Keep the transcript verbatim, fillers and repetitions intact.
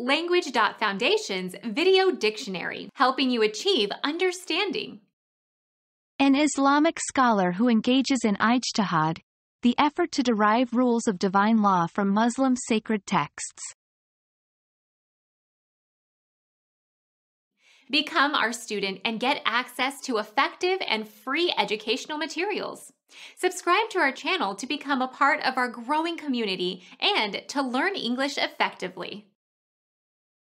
Language.Foundation's Video Dictionary, helping you achieve understanding. An Islamic scholar who engages in Mujtihad, the effort to derive rules of divine law from Muslim sacred texts. Become our student and get access to effective and free educational materials. Subscribe to our channel to become a part of our growing community and to learn English effectively.